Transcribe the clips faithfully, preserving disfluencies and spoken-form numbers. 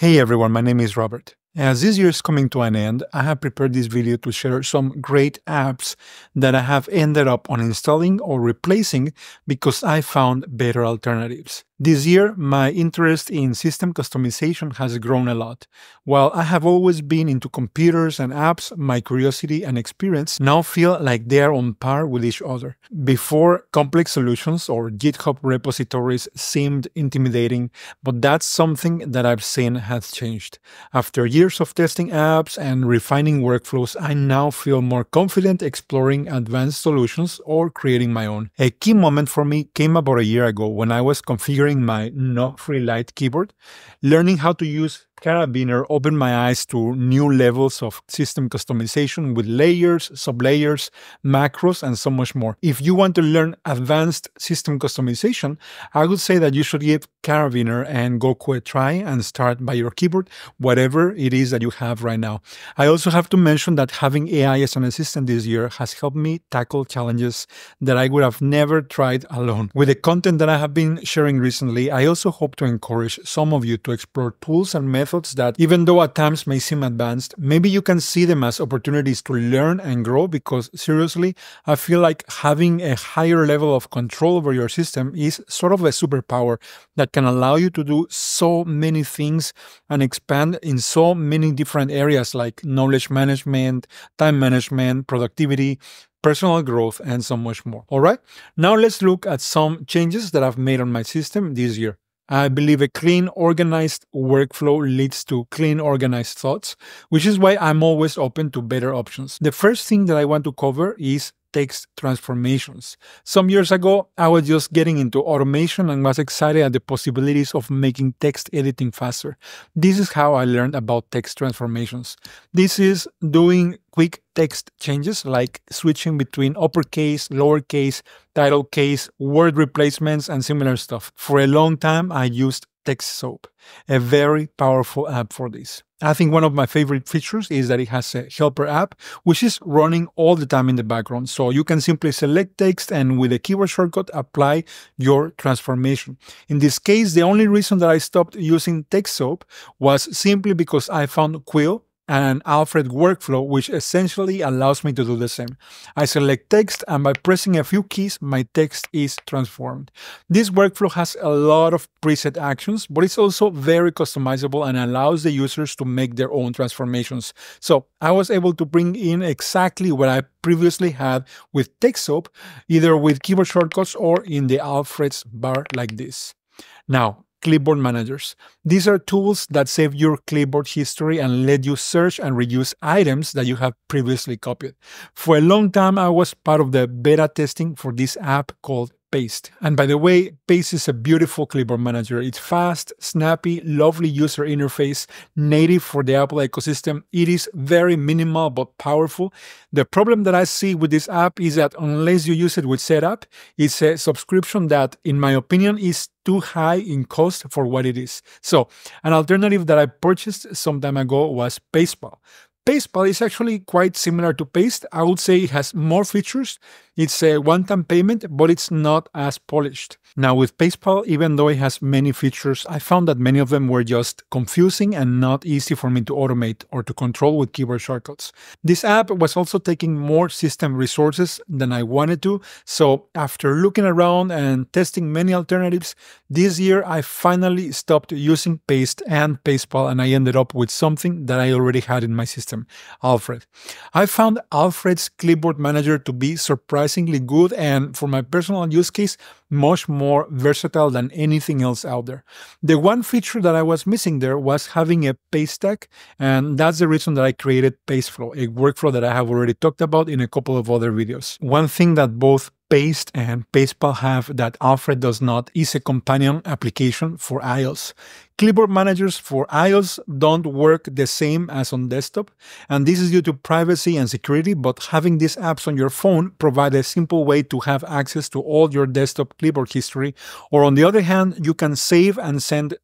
Hey everyone, my name is Robert. As this year is coming to an end, I have prepared this video to share some great apps that I have ended up uninstalling or replacing because I found better alternatives. This year, my interest in system customization has grown a lot. While I have always been into computers and apps, my curiosity and experience now feel like they are on par with each other. Before, complex solutions or GitHub repositories seemed intimidating, but that's something that I've seen has changed. After years of testing apps and refining workflows, I now feel more confident exploring advanced solutions or creating my own. A key moment for me came about a year ago when I was configuring my no-free light keyboard. Learning how to use Carabiner opened my eyes to new levels of system customization with layers, sublayers, macros, and so much more. If you want to learn advanced system customization, I would say that you should give Carabiner and Goku a try and start by your keyboard, whatever it is that you have right now. I also have to mention that having A I as an assistant this year has helped me tackle challenges that I would have never tried alone. With the content that I have been sharing recently, I also hope to encourage some of you to explore tools and methods that, even though at times may seem advanced, maybe you can see them as opportunities to learn and grow, because seriously, I feel like having a higher level of control over your system is sort of a superpower that can allow you to do so many things and expand in so many different areas like knowledge management, time management, productivity, personal growth, and so much more. All right, now let's look at some changes that I've made on my system this year. I believe a clean, organized workflow leads to clean, organized thoughts, which is why I'm always open to better options. The first thing that I want to cover is text transformations. Some years ago, I was just getting into automation and was excited at the possibilities of making text editing faster. This is how I learned about text transformations. This is doing quick text changes like switching between uppercase, lowercase, title case, word replacements, and similar stuff. For a long time, I used TextSoap, a very powerful app for this. I think one of my favorite features is that it has a helper app, which is running all the time in the background. So you can simply select text and with a keyboard shortcut, apply your transformation. In this case, the only reason that I stopped using TextSoap was simply because I found Quill and Alfred workflow, which essentially allows me to do the same. I select text, and by pressing a few keys, my text is transformed. This workflow has a lot of preset actions, but it's also very customizable and allows the users to make their own transformations. So I was able to bring in exactly what I previously had with TextSoap, either with keyboard shortcuts or in the Alfred's bar like this. Now, Clipboard Managers. These are tools that save your clipboard history and let you search and reuse items that you have previously copied. For a long time, I was part of the beta testing for this app called Paste. And by the way, Paste is a beautiful clipboard manager. It's fast, snappy, lovely user interface, native for the Apple ecosystem. It is very minimal but powerful. The problem that I see with this app is that unless you use it with setup, it's a subscription that, in my opinion, is too high in cost for what it is. So an alternative that I purchased some time ago was PastePal. PastePal is actually quite similar to Paste. I would say it has more features. It's a one-time payment, but it's not as polished. Now with PastePal, even though it has many features, I found that many of them were just confusing and not easy for me to automate or to control with keyboard shortcuts. This app was also taking more system resources than I wanted to, so after looking around and testing many alternatives, this year I finally stopped using Paste and PastePal, and I ended up with something that I already had in my system, Alfred. I found Alfred's Clipboard Manager to be surprisingly good and, for my personal use case, much more versatile than anything else out there. The one feature that I was missing there was having a paste tag, and that's the reason that I created Pasteflow, a workflow that I have already talked about in a couple of other videos. One thing that both Paste and PastePal have that Alfred does not is a companion application for iOS. Clipboard Managers for iOS don't work the same as on desktop, and this is due to privacy and security, but having these apps on your phone provide a simple way to have access to all your desktop clipboard history, or on the other hand, you can save and send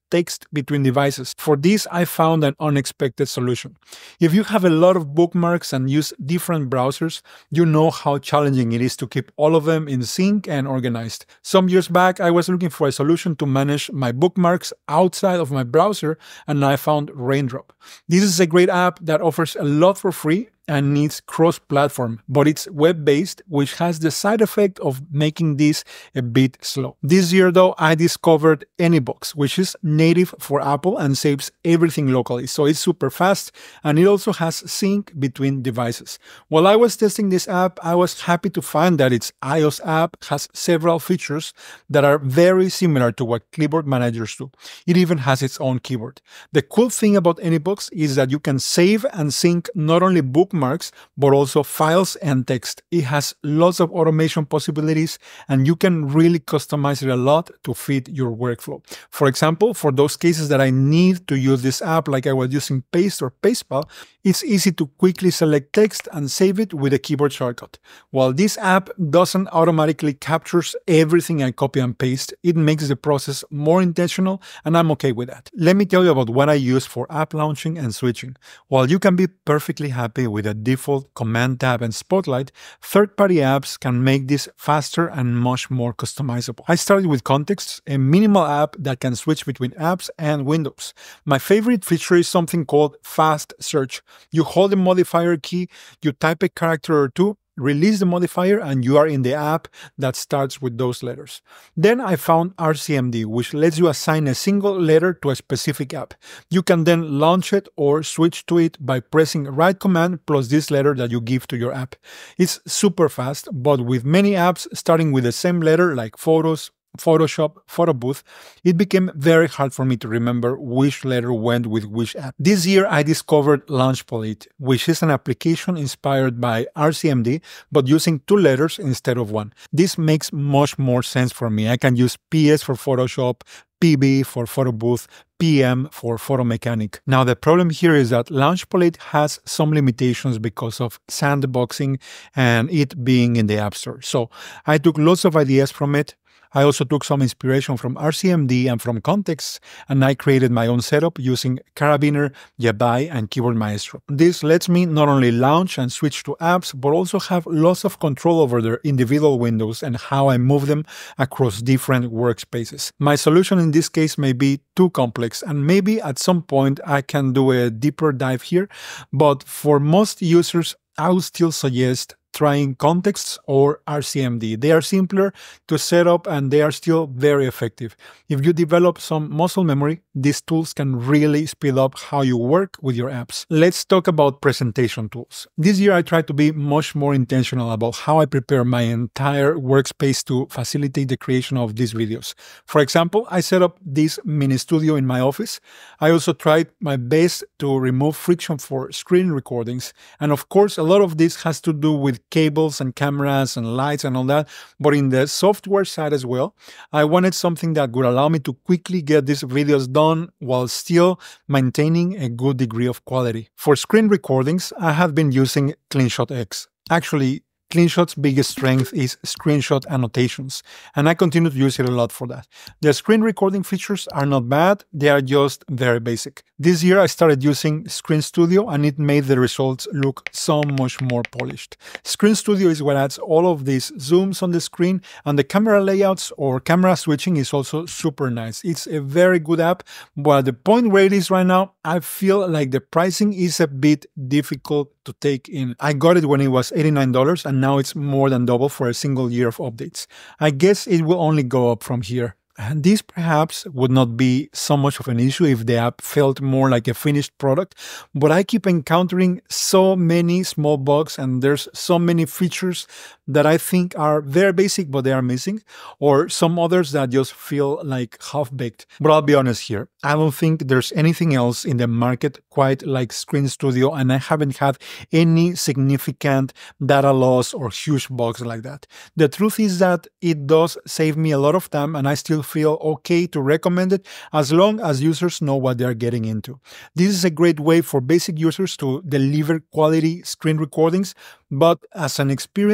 text between devices. For this, I found an unexpected solution. If you have a lot of bookmarks and use different browsers, you know how challenging it is to keep all of them in sync and organized. Some years back, I was looking for a solution to manage my bookmarks outside of my browser, and I found Raindrop. This is a great app that offers a lot for free and needs cross-platform, but it's web-based, which has the side effect of making this a bit slow. This year, though, I discovered Anybox, which is native for Apple and saves everything locally, so it's super fast, and it also has sync between devices. While I was testing this app, I was happy to find that its iOS app has several features that are very similar to what Clipboard Managers do. It even has its own keyboard. The cool thing about Anybox is that you can save and sync not only bookmarks, but also files and text. It has lots of automation possibilities, and you can really customize it a lot to fit your workflow. For example, for those cases that I need to use this app, like I was using Paste or Pastepal, it's easy to quickly select text and save it with a keyboard shortcut. While this app doesn't automatically capture everything I copy and paste, it makes the process more intentional, and I'm okay with that. Let me tell you about what I use for app launching and switching. While you can be perfectly happy with a default Command tab and Spotlight, third-party apps can make this faster and much more customizable. I started with Contexts, a minimal app that can switch between apps and windows. My favorite feature is something called Fast Search. You hold the modifier key, you type a character or two, release the modifier, and you are in the app that starts with those letters. Then I found R C M D, which lets you assign a single letter to a specific app. You can then launch it or switch to it by pressing right command plus this letter that you give to your app. It's super fast, but with many apps starting with the same letter like Photos, Photoshop, Photo Booth, it became very hard for me to remember which letter went with which app. This year I discovered LaunchPalette, which is an application inspired by R C M D, but using two letters instead of one. This makes much more sense for me. I can use P S for Photoshop, P B for Photo Booth, P M for Photo Mechanic. Now the problem here is that LaunchPalette has some limitations because of sandboxing and it being in the App Store. So I took lots of ideas from it. I also took some inspiration from R C M D and from Contexts, and I created my own setup using Carabiner, Yabai, and Keyboard Maestro. This lets me not only launch and switch to apps, but also have lots of control over their individual windows and how I move them across different workspaces. My solution in this case may be too complex, and maybe at some point I can do a deeper dive here, but for most users, I would still suggest trying Contexts or R C M D. They are simpler to set up and they are still very effective. If you develop some muscle memory, these tools can really speed up how you work with your apps. Let's talk about presentation tools. This year I tried to be much more intentional about how I prepare my entire workspace to facilitate the creation of these videos. For example, I set up this mini studio in my office. I also tried my best to remove friction for screen recordings, and of course a lot of this has to do with cables and cameras and lights and all that, but in the software side as well, I wanted something that would allow me to quickly get these videos done while still maintaining a good degree of quality. For screen recordings, I have been using CleanShot X. Actually, CleanShot's biggest strength is screenshot annotations, and I continue to use it a lot for that. The screen recording features are not bad, they are just very basic. This year I started using Screen Studio and it made the results look so much more polished. Screen Studio is what adds all of these zooms on the screen, and the camera layouts or camera switching is also super nice. It's a very good app, but at the point where it is right now, I feel like the pricing is a bit difficult to take in. I got it when it was eighty-nine dollars and now it's more than double for a single year of updates. I guess it will only go up from here. And this perhaps would not be so much of an issue if the app felt more like a finished product, but I keep encountering so many small bugs and there's so many features that I think are very basic but they are missing, or some others that just feel like half-baked. But I'll be honest here, I don't think there's anything else in the market quite like Screen Studio, and I haven't had any significant data loss or huge bugs like that. The truth is that it does save me a lot of time and I still feel okay to recommend it as long as users know what they're getting into. This is a great way for basic users to deliver quality screen recordings, but as an experienced editor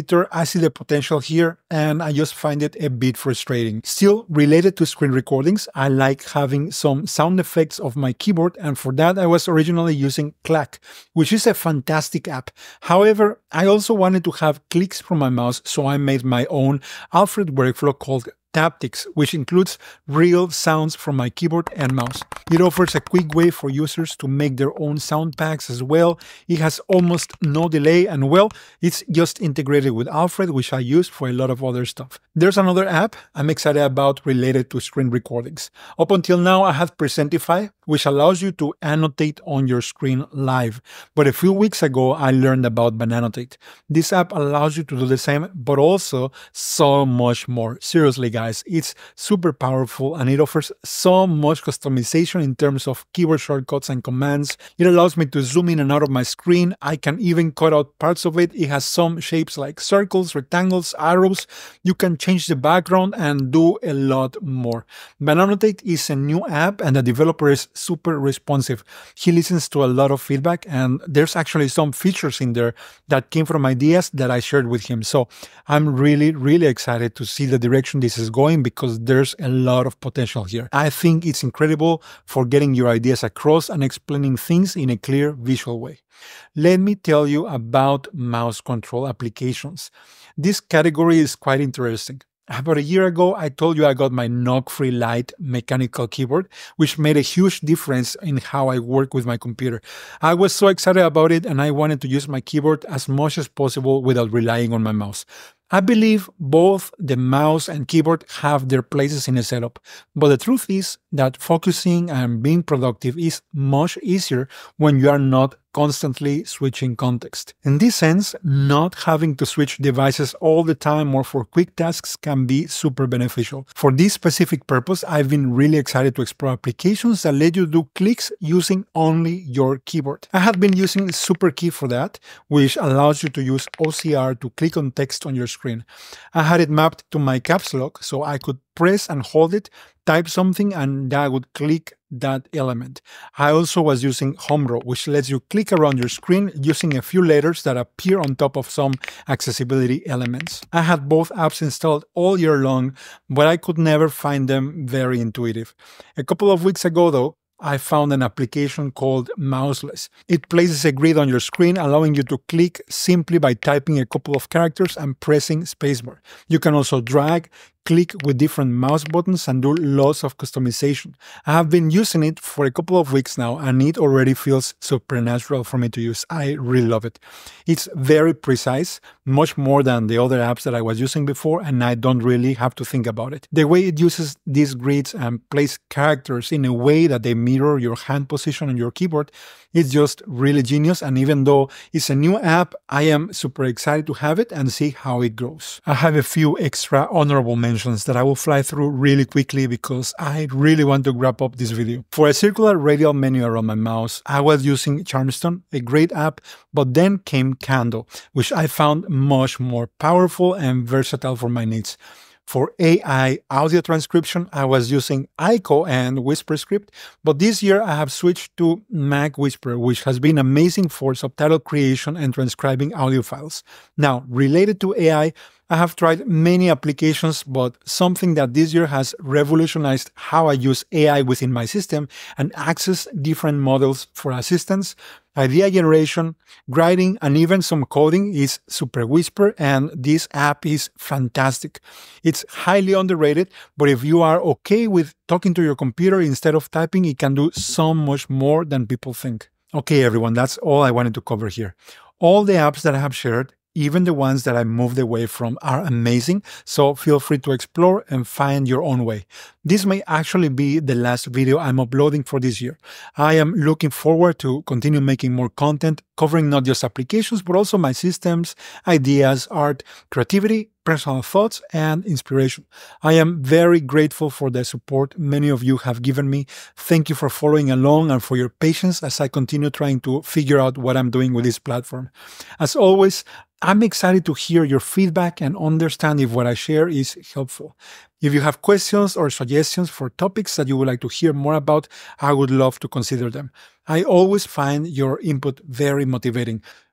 editor, I see the potential here, and I just find it a bit frustrating. Still, related to screen recordings, I like having some sound effects of my keyboard, and for that I was originally using Clack, which is a fantastic app. However, I also wanted to have clicks from my mouse, so I made my own Alfred workflow called Taptics, which includes real sounds from my keyboard and mouse. It offers a quick way for users to make their own sound packs as well. It has almost no delay, and well, it's just integrated with Alfred, which I use for a lot of other stuff. There's another app I'm excited about related to screen recordings. Up until now, I had Presentify, which allows you to annotate on your screen live. But a few weeks ago, I learned about Bananotate. This app allows you to do the same, but also so much more. Seriously, guys. Guys, it's super powerful and it offers so much customization in terms of keyboard shortcuts and commands. It allows me to zoom in and out of my screen. I can even cut out parts of it. It has some shapes like circles, rectangles, arrows. You can change the background and do a lot more. Bananotate is a new app and the developer is super responsive. He listens to a lot of feedback and there's actually some features in there that came from ideas that I shared with him. So I'm really, really excited to see the direction this is going because there's a lot of potential here. I think it's incredible for getting your ideas across and explaining things in a clear visual way. Let me tell you about mouse control applications. This category is quite interesting. About a year ago, I told you I got my knock-free light mechanical keyboard, which made a huge difference in how I work with my computer. I was so excited about it and I wanted to use my keyboard as much as possible without relying on my mouse. I believe both the mouse and keyboard have their places in a setup, but the truth is that focusing and being productive is much easier when you are not constantly switching context. In this sense, not having to switch devices all the time or for quick tasks can be super beneficial. For this specific purpose, I've been really excited to explore applications that let you do clicks using only your keyboard. I had been using SuperKey for that, which allows you to use O C R to click on text on your screen. I had it mapped to my caps lock so I could press and hold it, type something, and that would click that element. I also was using Home Row, which lets you click around your screen using a few letters that appear on top of some accessibility elements. I had both apps installed all year long, but I could never find them very intuitive. A couple of weeks ago, though, I found an application called Mouseless. It places a grid on your screen, allowing you to click simply by typing a couple of characters and pressing spacebar. You can also drag, click with different mouse buttons and do lots of customization. I have been using it for a couple of weeks now and it already feels supernatural for me to use. I really love it. It's very precise, much more than the other apps that I was using before, and I don't really have to think about it. The way it uses these grids and places characters in a way that they mirror your hand position on your keyboard is just really genius, and even though it's a new app, I am super excited to have it and see how it grows. I have a few extra honorable mentions that I will fly through really quickly because I really want to wrap up this video. For a circular radial menu around my mouse, I was using Charmstone, a great app, but then came Candle, which I found much more powerful and versatile for my needs. For A I audio transcription, I was using Ico and WhisperScript, but this year I have switched to Mac Whisper, which has been amazing for subtitle creation and transcribing audio files. Now, related to A I, I have tried many applications, but something that this year has revolutionized how I use A I within my system and access different models for assistance, idea generation, writing, and even some coding is Super Whisper, and this app is fantastic. It's highly underrated, but if you are okay with talking to your computer instead of typing, it can do so much more than people think. Okay, everyone, that's all I wanted to cover here. All the apps that I have shared, even the ones that I moved away from, are amazing, so feel free to explore and find your own way. This may actually be the last video I'm uploading for this year. I am looking forward to continue making more content, covering not just applications, but also my systems, ideas, art, creativity, personal thoughts, and inspiration. I am very grateful for the support many of you have given me. Thank you for following along and for your patience as I continue trying to figure out what I'm doing with this platform. As always, I'm excited to hear your feedback and understand if what I share is helpful. If you have questions or suggestions for topics that you would like to hear more about, I would love to consider them. I always find your input very motivating.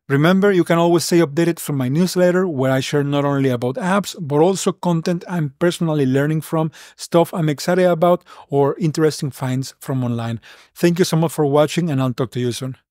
Remember, you can always stay updated from my newsletter, where I share not only about apps, but also content I'm personally learning from, stuff I'm excited about, or interesting finds from online. Thank you so much for watching, and I'll talk to you soon.